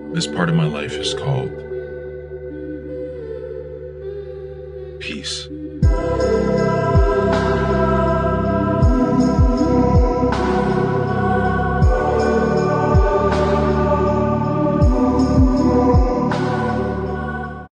This part of my life is called peace.